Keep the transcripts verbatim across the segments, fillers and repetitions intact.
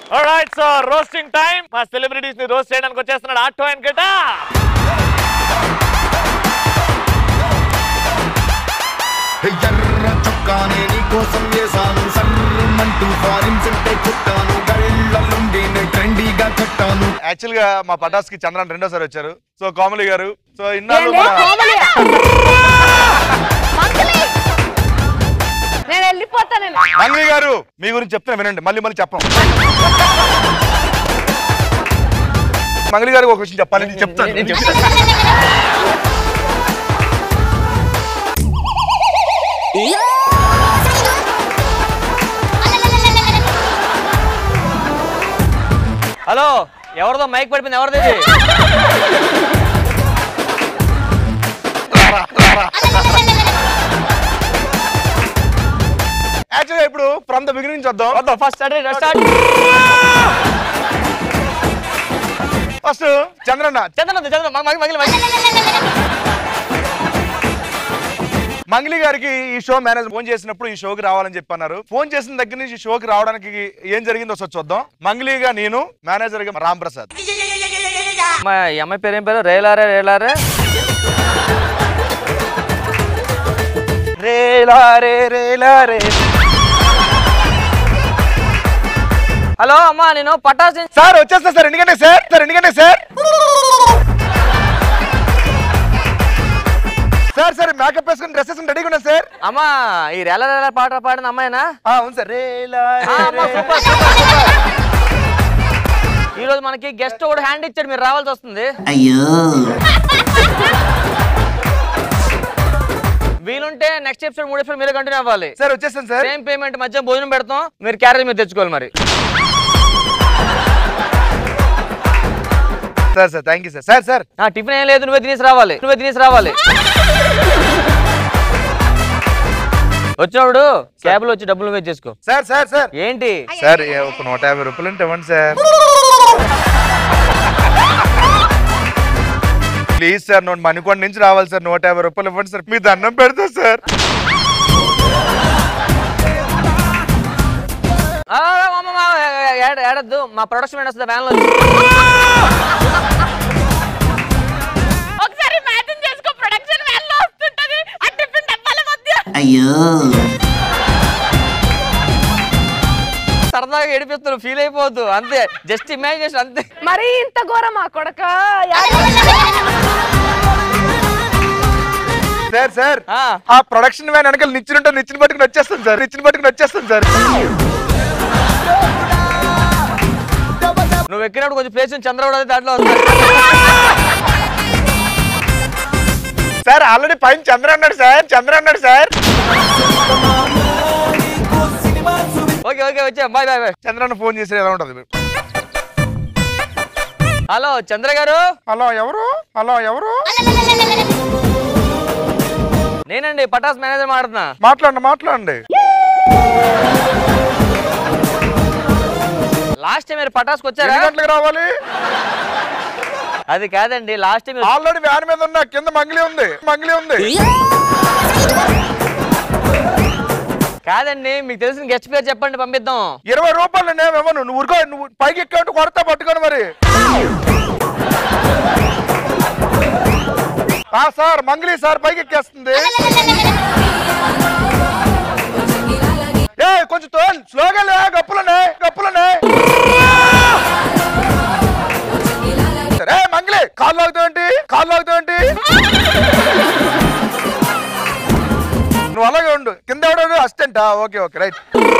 Alright so roasting time. మా celebrities ని roast చేయడానికి వచ్చేస్తున్నాడు ఆటో వెంకట. ఎర్ర చుక్కానే నీ కోసం చేశాను సర్రమంటూ ఫారిన్ సెట్టే చుట్టాను గళ్ళలుండినే ట్రెండీగా కట్టాను. యాక్చువల్ గా మా పటాస్ కి చంద్రన్ రెండోసారి వచ్చారు. సో కోమలి గారు సో ఇన్నాళ్ళు నేను వెళ్ళిపోతాను. మంగ్లీ గారు మీ గురించి చెప్తున్నా వినండి, మళ్ళీ మళ్ళీ చెప్పం. మంగ్లీ గారు ఒక విషయం చెప్పాలి, నేను చెప్తాను. హలో, ఎవరిదో మైక్ పడిపోయింది, ఎవరిది? యాక్చువల్గా ఇప్పుడు ఫ్రమ్ ద బిగినింగ్ చూద్దాం. First start first Chandranna Chandranna Chandranna Mangli Mangli గారికి ఈ షో మేనేజర్ ఫోన్ చేసినప్పుడు ఈ షోకి రావాలని చెప్పి అన్నారు. ఫోన్ చేసిన దగ్గర నుంచి ఈ షోకి రావడానికి ఏం జరిగిందో ఒకసారి చూద్దాం. మంగ్లీగా నేను, మేనేజర్ గా రామ్ ప్రసాద్. ఈ అమ్మాయి పేరు ఏం పేరు? రేలారే రేలారే రేలారే రేలారే. హలో అమ్మా, నేను పటాస్ సార్ వచ్చేస్తా సార్, ఎందుకంటే సార్ సార్ ఎందుకంటే సార్ సార్ సార్ మేకప్ వేసుకుని డ్రెస్ వేసుకుని రెడీగా ఉన్నా సార్. అమ్మా, ఈ రేల రేల పాట పాడిన అమ్మాయినా? అవును సార్. ఈ రోజు మనకి గెస్ట్ కూడా హ్యాండ్ ఇచ్చాడు, మీరు రావాల్సి వస్తుంది. అయ్యో, వీలుంటే నెక్స్ట్ ఎపిసోడ్ మూడు ఎపిసోడ్ మీరే కంటిన్యూ అవ్వాలి. సార్ వచ్చేస్తాను సార్. సేమ్ పేమెంట్ మధ్య భోజనం పెడతాం, మీరు క్యారేజ్ మీరు తెచ్చుకోవాలి మరి. Sir sir thank you sir. Sir sir tiffin ఏం లేదు, నువ్వే తినేసి రావాలి, నువ్వే తినేసి రావాలి. వచ్చినప్పుడు క్యాబ్ లో వచ్చి డబ్బులు నువ్వే చేసుకో. సార్ సార్ సార్ ఏంటి సార్, ఒక నూట యాభై రూపాయలు అంటే ఇవ్వండి sir please sir. Note Manikonda నుంచి రావాలి సార్, నూట యాభై రూపాయలు ఇవ్వండి సార్, మీ దండం పెడతా సార్. ఏడద్దు, మా ప్రొడక్షన్ మేనేజర్ వస్తుంది వ్యాన్ లో. ఒకసారి ఇమాజిన్ చేసుకో, ప్రొడక్షన్ వ్యాన్ లో వస్తుంటది ఆ టిఫిన్ డబ్బాల మధ్య. అయ్యో, సరదాగా ఏడిపిస్తున్నారు, ఫీల్ అయిపోవద్దు అంతే, జస్ట్ ఇమాజినేషన్ అంతే. మరి ఇంత ఘోరమా కొడక? సార్ సార్ ఆ ప్రొడక్షన్ వ్యాన్ వెనకాల నిచ్చుంటే నిచ్చిన పట్టుకుని వచ్చేస్తాను సార్, నిచ్చిన పట్టుకుని వచ్చేస్తాను సార్. నువ్వు ఎక్కినప్పుడు కొంచెం ప్లేస్ చంద్రబాబు అదే దాంట్లో వస్తుంది సార్. ఆల్రెడీ పైన చంద్ర అన్నాడు సార్, చంద్ర అన్నాడు సార్. ఓకే ఓకే వచ్చా, bye bye bye. Chandranna phone చేసి ఎలా ఉంటది? హలో చంద్ర గారు. హలో ఎవరు? హలో ఎవరు? నేనండి, పటాస్ మేనేజర్ మాట్లాడుతున్నా. మాట్లాడండి మాట్లాడండి. లాస్ట్ టైం మీరు పటాస్కి వచ్చారా? ఎన్ని గంటలకు రావాలి? అది కాదండి, లాస్ట్ టైం ఆల్రెడీ వ్యాన్ మీద ఉన్నా, కింద మంగ్లీ ఉంది, మంగ్లీ ఉంది. కాదండి, మీకు తెలిసిన గెస్ట్ పేరు చెప్పండి, పంపిద్దాం. ఇరవై రూపాయలు నేను ఇవ్వను, నువ్వు ఊరుకో. నువ్వు పైకి ఎక్కంటే కొడతా పట్టుకోను మరి. సార్ మంగ్లీ సార్ పైకి ఎక్కేస్తుంది. ఏ కొంచెం తోల్ స్లోగా లే, గప్పులనే గప్పులనే. ఏ మంగ్లీ కాళ్ళు లాగుతావేంటి, కాళ్ళు లాగుతావేంటి? నువ్వు అలాగే ఉండు. కింద ఎవడో అసిస్టెంటా? Okay okay right.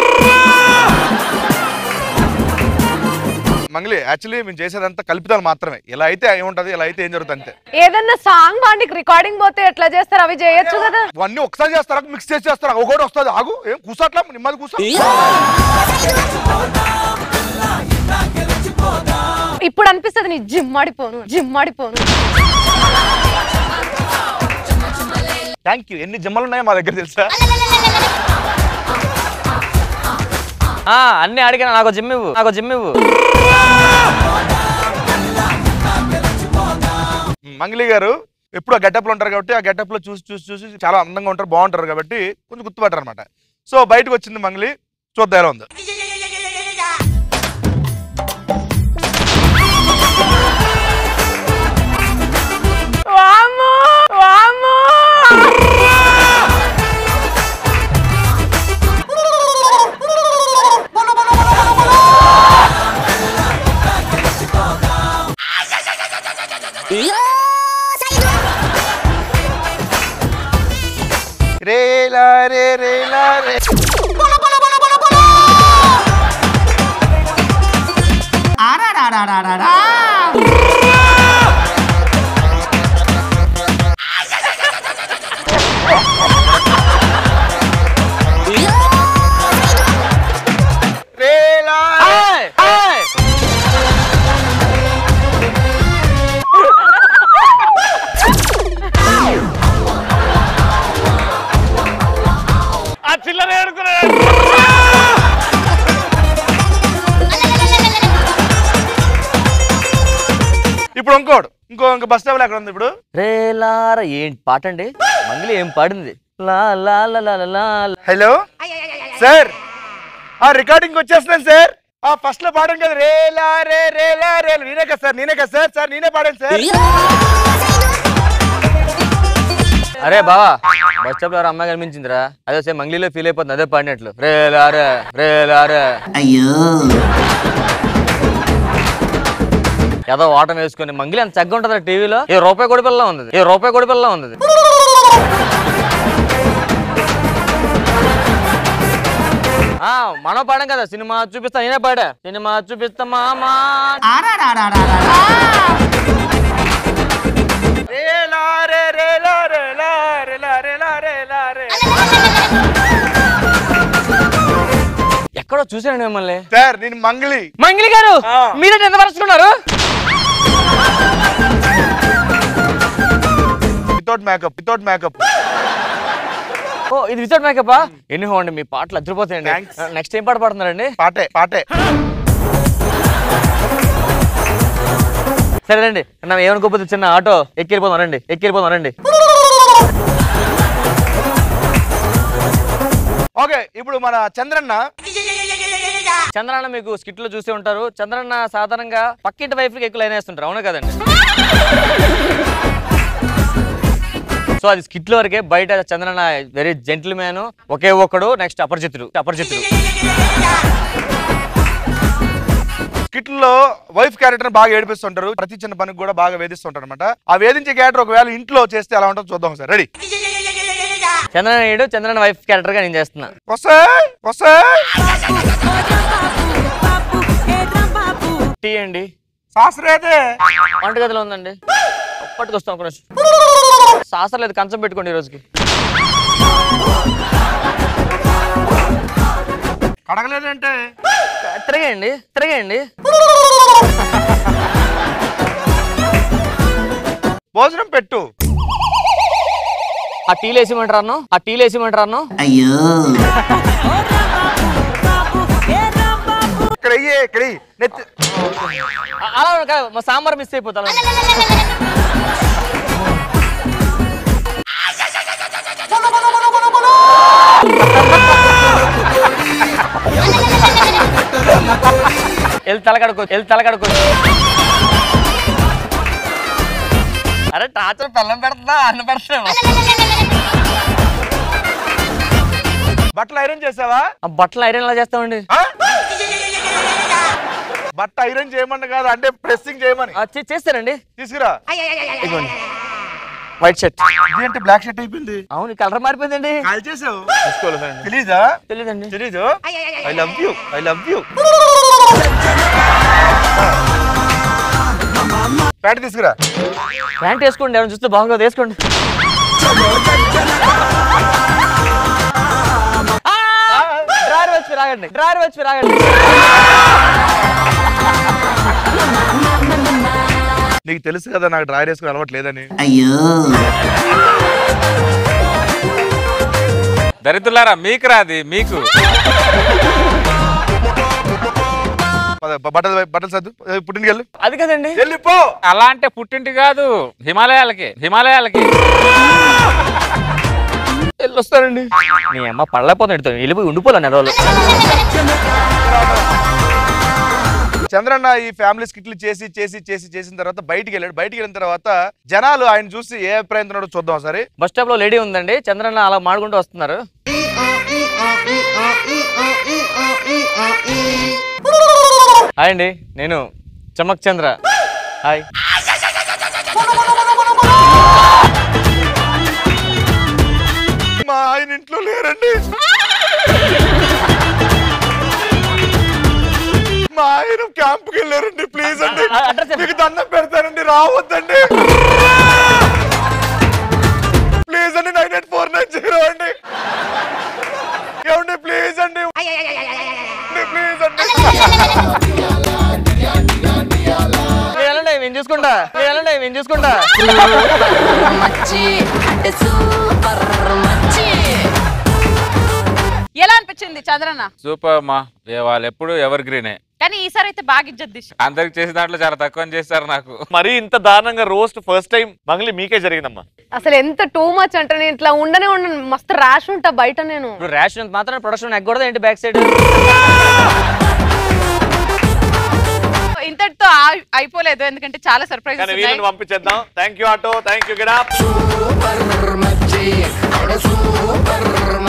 Mangli actually మేము చేసేదంతా కల్పితాలు మాత్రమే. ఇలా అయితే ఏముంటది, ఇలా అయితే ఏం జరుగుతుంది అంతే. ఏదన్నా సాంగ్ బాండికి రికార్డింగ్ పోతే ఎట్లా చేస్తారు? అవి చేయొచ్చు కదా. అన్ని ఒకసారి చేస్తారా, మిక్స్ చేసి చేస్తారా? ఒకటి వస్తుంది, ఆగు. ఏం కూసట్లా, నిమ్మది కూసా. ఇప్పుడు అనిపిస్తుంది నీ జిమ్మాడిపోను జిమ్మాడిపోను. Thank you. ఎన్ని జిమ్మలు ఉన్నాయో మా దగ్గర తెలుసా? అన్ని అడిగినా నాకు జిమ్ ఇవ్వు, నాకు జిమ్ ఇవ్వు. మంగ్లీ గారు ఎప్పుడు ఆ గెటప్ లో ఉంటారు కాబట్టి ఆ గెటప్ లో చూసి చూసి చూసి చాలా అందంగా ఉంటారు, బాగుంటారు కాబట్టి కొంచెం గుర్తుపట్టారు అనమాట. సో బయటకు వచ్చింది మంగ్లీ, చూద్దాం ఎలా ఉంది. ఇప్పుడు ఇంకోడు ఇంకో ఇంకో బస్ స్టాప్ ఎక్కడ ఉంది ఇప్పుడు? రేలార ఏంటి పాట అండి? మంగ్లీ ఏం పాడింది? లా లా లా లా లా. హలో సార్, ఆ రికార్డింగ్ వచ్చేస్తున్నాను సార్. ఆ ఫస్ట్ లో పాడాను కదా, రేలా రే రేలా రే. నేనే కదా సార్, నేనే కదా సార్. సార్ నేనే పాడాను సార్. అరే బావా, బస్ స్టాప్ లో అమ్మాయి కనిపించిందిరా, అదే సేమ్ మంగ్లీలో ఫీల్ అయిపోతుంది, అదే పాడినట్లు. రేలారే రేలారే. అయ్యో ఏదో ఓటం వేసుకొని మంగ్లీ అంత చక్కగా ఉంటుందా టీవీలో? ఏ రూపాయి కొడి పిల్ల ఉంది, ఏ రూపాయి కొడి పిల్ల ఉంది. మనం పాడాం కదా, సినిమా చూపిస్తా, నేనే పాడా, సినిమా చూపిస్తా మామా. ఎక్కడో చూసాను మిమ్మల్ని సార్. నేను మంగ్లీ. మంగ్లీ గారు మీరే ఎంత పరుచుకున్నారు? Without makeup, without makeup. ఓ ఇది వితౌట్ మేకప్. ఎన్ని హోండి మీ పాటలు అదిరిపోతాయండి. నెక్స్ట్ ఏం పాట పాడుతున్నారండి? పాటే పాటే. సరేనండి, నా ఏమనుకోకపోతే చిన్న ఆటో ఎక్కిరిపోదాం రండి, ఎక్కిరిపోదాం రండి. ఓకే, ఇప్పుడు మన చంద్రన్న. చంద్రన్న మీకు స్కిట్ లో చూసే ఉంటారు. చంద్రన్న సాధారణంగా పక్కింటి వైఫ్ కి ఎక్కువ లైన్ వేస్తుంటారు, అవునా కదండి? సో అది స్కిట్ లో వరకే. బయట చంద్రన్న వెరీ జెంటిల్ మ్యాన్, ఒకే ఒక్కడు. నెక్స్ట్ అపరిచితుడు. అపరిచితుడు స్కిట్ లో వైఫ్ క్యారెక్టర్ బాగా ఏడిపిస్తుంటారు, ప్రతి చిన్న పనికి కూడా బాగా వేధిస్తుంటారు అనమాట. ఆ వేధించే క్యారెక్టర్ ఒకవేళ ఇంట్లో చేస్తే ఎలా ఉంటుందో చూద్దాం సార్. రెడీ? చంద్రన్న ఏడు, చంద్రన్న వైఫ్ క్యారెక్టర్ గా నేను చేస్తున్నా. టీ అండి, శాస్త్రేదే వంటగదిలో ఉందండి, పట్టుకొస్తాం ఒక రోజు. శాస్త్రం లేదు, కంచం పెట్టుకోండి ఈ రోజుకి. కడగలేదంటే తిరగండి, తిరగండి. భోజనం పెట్టు. ఆ టీలు వేసిమంటారు, ఆ టీలు వేసిమంటారు. అయ్యో ఇక్కడ ఇక్కడ అలా మా సాంబార్ మిస్ అయిపోతా. వెళ్ళి తలకడుకో, వెళ్ళి తలకడుకో. అరే టాచర్ పెళ్ళం పెడుతుందా అన్న పెడతాను. బట్టలు ఐరన్ చేసావా? బట్టలు ఐరన్ ఎలా చేస్తామండి? బట్ట ఐరన్ చేయమని కాదు, అంటే ప్రెస్సింగ్ చేయమని. చేస్తారండి, తీసుకురా. వైట్ షర్ట్ ఏంటి బ్లాక్ షర్ట్ అయిపోయింది? అవును, కలర్ మారిపోయిందండి. కాల్ చేసావు? తెలీదా? తెలీదండి. తెలీదు. I love you, I love you. Pant తీసుకురా. ప్యాంట్ వేసుకోండి, ఎవరైనా చూస్తే బాగుంది, వేసుకోండి. డ్రైవర్ వచ్చి రాగండి, డ్రైవర్ వచ్చి రాగండి. నీకు తెలుసు కదా నాకు డ్రైవర్ వేసుకుని అలవాటు లేదని. అయ్యో దరిద్రులారా, మీకు రాది మీకు. బట్టలు బట్టలు సర్దు, పుట్టింటికి వెళ్ళు. అది కదండి, వెళ్ళిపో. అలా అంటే పుట్టింటి కాదు, హిమాలయాలకి, హిమాలయాలకి వెళ్ళొస్తానండి. నీ అమ్మ పడలేకపోతుంది, వెళ్ళిపోయి ఉండిపోలే నెల రోజులు. చంద్రన్న ఈ ఫ్యామిలీ స్కిట్లు చేసి చేసి చేసి చేసిన తర్వాత బయటికి వెళ్ళాడు. బయటికి వెళ్ళిన తర్వాత జనాలు ఆయన చూసి ఏ అభిప్రాయం చూద్దాం సరే. బస్ స్టాప్ లో లేడీ ఉందండి, చంద్రన్న అలా మాడుకుంటూ వస్తున్నారు. హాయ్ అండి, నేను చమక్ చంద్ర. హాయ్. మా ఆయన ఇంట్లో లేరండి. మా ఆయన క్యాంప్కి వెళ్ళారండి ప్లీజ్ అండి మీకు దండం పెడతానండి రావద్దండి ప్లీజ్ అండి nine eight four nine zero అండి ఏమండి ప్లీజ్ అండి ప్లీజ్ అండి నేను చూసుకుంటా నేను చూసుకుంటా ఎలా అనిపించింది చంద్రన్న? సూపర్ అమ్మా వాళ్ళు ఎప్పుడు ఎవర్ గ్రీనే, కానీ ఈసారి అయితే బాగా ఇజ్జత్ తీసి అందరికి చేసిన దాంట్లో చాలా తక్కువ చేస్తారు నాకు. మరి ఇంత దారుణంగా రోస్ట్ ఫస్ట్ టైం మంగ్లీ మీకే జరిగిందమ్మా. అసలు ఎంత టూ మచ్ అంటే నేను ఇట్లా ఉండనే ఉండను, మస్తు ర్యాష్ ఉంటా బయట నేను. ఇప్పుడు ర్యాష్ మాత్రం ప్రొడక్షన్ ఎగ్గొడదా ఏంటి బ్యాక్ సైడ్? ఇంతటితో అయిపోలేదు, ఎందుకంటే చాలా సర్ప్రైజ్ పంపించేద్దాం. Thank you Auto, thank you.